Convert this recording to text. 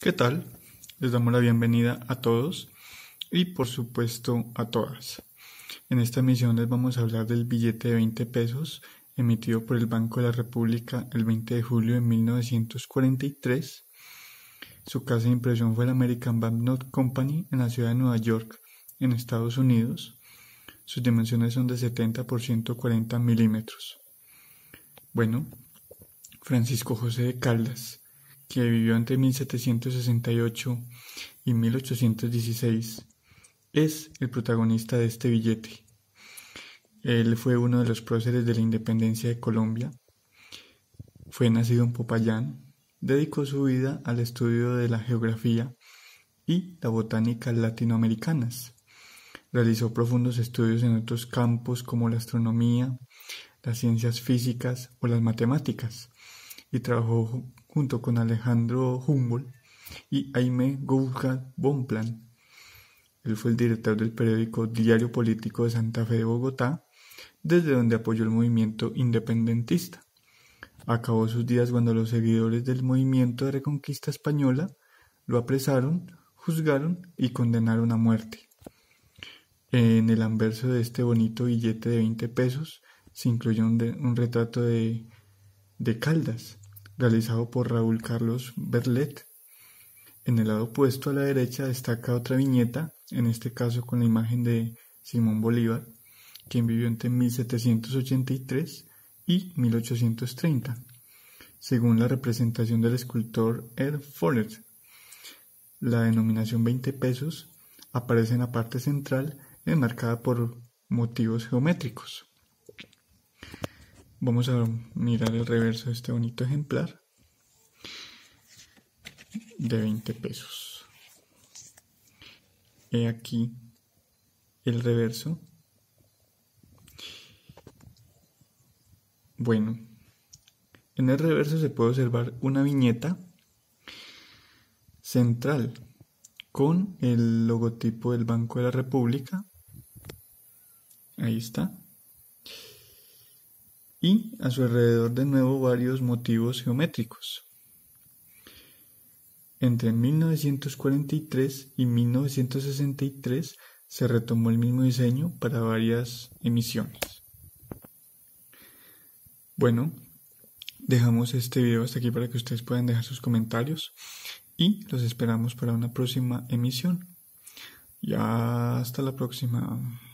¿Qué tal? Les damos la bienvenida a todos y por supuesto a todas. En esta emisión les vamos a hablar del billete de 20 pesos emitido por el Banco de la República el 20 de julio de 1943. Su casa de impresión fue la American Banknote Company en la ciudad de Nueva York, en Estados Unidos. Sus dimensiones son de 70 por 140 milímetros. Bueno, Francisco José de Caldas, que vivió entre 1768 y 1816, es el protagonista de este billete. Él fue uno de los próceres de la independencia de Colombia. Fue nacido en Popayán. Dedicó su vida al estudio de la geografía y la botánica latinoamericanas. Realizó profundos estudios en otros campos como la astronomía, las ciencias físicas o las matemáticas, y trabajó junto con Alejandro Humboldt y Jaime Goulart Bonpland. Él fue el director del periódico Diario Político de Santa Fe de Bogotá, desde donde apoyó el movimiento independentista. Acabó sus días cuando los seguidores del movimiento de Reconquista Española lo apresaron, juzgaron y condenaron a muerte. En el anverso de este bonito billete de 20 pesos se incluyó un retrato de Caldas, realizado por Raúl Carlos Berlet. En el lado opuesto a la derecha destaca otra viñeta, en este caso con la imagen de Simón Bolívar, quien vivió entre 1783 y 1830, según la representación del escultor Ed Follett. La denominación 20 pesos aparece en la parte central, enmarcada por motivos geométricos. Vamos a mirar el reverso de este bonito ejemplar de 20 pesos. He aquí el reverso. Bueno, en el reverso se puede observar una viñeta central con el logotipo del Banco de la República. Ahí está. Y a su alrededor de nuevo varios motivos geométricos. Entre 1943 y 1963 se retomó el mismo diseño para varias emisiones. Bueno, dejamos este video hasta aquí para que ustedes puedan dejar sus comentarios y los esperamos para una próxima emisión. Ya hasta la próxima.